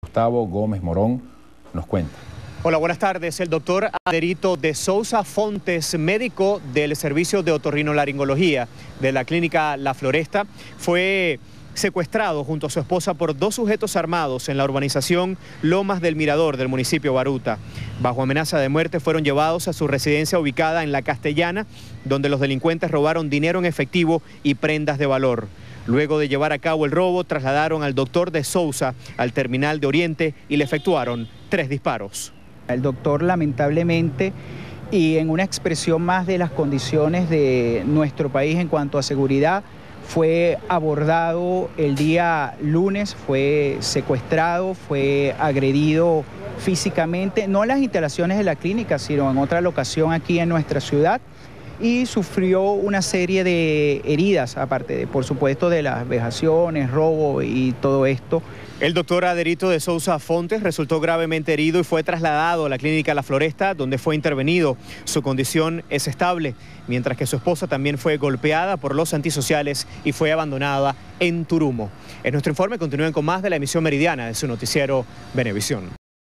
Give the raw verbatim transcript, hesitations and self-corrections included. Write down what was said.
Gustavo Gómez Morón nos cuenta. Hola, buenas tardes. El doctor Aderito de Sousa Fontes, médico del Servicio de Otorrinolaringología de la Clínica La Floresta, fue secuestrado junto a su esposa por dos sujetos armados en la urbanización Lomas del Mirador del municipio Baruta. Bajo amenaza de muerte fueron llevados a su residencia ubicada en La Castellana, donde los delincuentes robaron dinero en efectivo y prendas de valor. Luego de llevar a cabo el robo, trasladaron al doctor de Sousa al terminal de Oriente y le efectuaron tres disparos. El doctor, lamentablemente, y en una expresión más de las condiciones de nuestro país en cuanto a seguridad, fue abordado el día lunes, fue secuestrado, fue agredido físicamente, no en las instalaciones de la clínica, sino en otra locación aquí en nuestra ciudad, y sufrió una serie de heridas, aparte de, por supuesto, de las vejaciones, robo y todo esto. El doctor Aderito de Sousa Fontes resultó gravemente herido y fue trasladado a la clínica La Floresta, donde fue intervenido. Su condición es estable, mientras que su esposa también fue golpeada por los antisociales y fue abandonada en Turumo. En nuestro informe continúen con más de la emisión meridiana de su noticiero Venevisión.